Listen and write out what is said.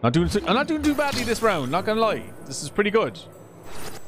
I'm not doing too badly this round, not gonna lie. This is pretty good.